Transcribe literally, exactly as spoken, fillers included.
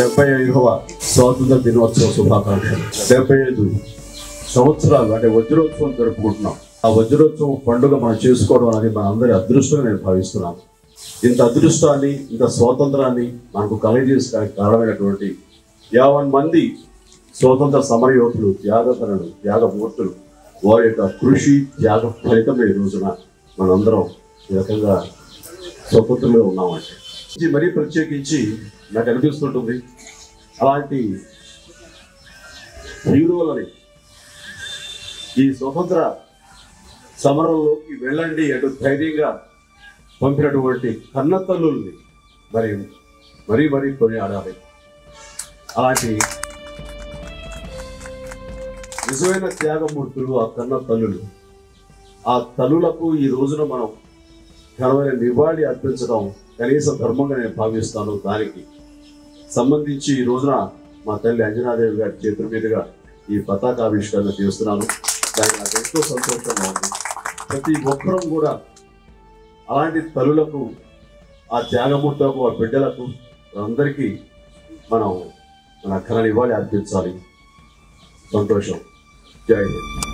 డెబ్బై ఐదవ స్వాతంత్ర దినోత్సవ శుభాకాంక్షలు. డెబ్బై ఐదు సంవత్సరాలు అంటే వజ్రోత్సవం జరుపుకుంటున్నాం. ఆ వజ్రోత్సవం పండుగ మనం చేసుకోవడం అనేది మన అందరి అదృష్టంగా నేను భావిస్తున్నాను. ఇంత అదృష్టాన్ని, ఇంత స్వాతంత్రాన్ని మనకు కలగజేసడానికి కారణమైనటువంటి యావన్ మంది స్వాతంత్ర సమరయోధులు, త్యాగతనులు, త్యాగమూర్తులు, వారి యొక్క కృషి త్యాగ ఫలితమే ఈ రోజున మనందరం ఈ రకంగా స్వతంత్రంలో ఉన్నామంటే ఇది మరీ ప్రత్యేకించి నాకు అనిపిస్తుంటుంది. అలాంటి హీరోలని ఈ స్వతంత్ర సమరంలోకి వెళ్ళండి అటు ధైర్యంగా పంపినటువంటి కన్నతల్లుల్ని మరి మరీ మరీ కొనియాడాలి. అలాంటి నిజమైన త్యాగమూర్తులు ఆ కన్న తల్లులు. ఆ తల్లులకు ఈ రోజున మనం ఘనమైన నివాళి అర్పించడం కనీస ధర్మంగా నేను భావిస్తాను. దానికి సంబంధించి ఈ రోజున మా తల్లి అంజనాదేవి గారి చేతుల మీదుగా ఈ పతాకావిష్కరణ చేస్తున్నాను. దానికి నాకు ఎంతో సంతోషంగా ఉంది. ప్రతి ఒక్కరూ కూడా అలాంటి తల్లులకు, ఆ త్యాగమూర్తులకు, ఆ బిడ్డలకు అందరికీ మనం మన ఘన నివాళి అర్పించాలి. సంతోషం. జై హింద్.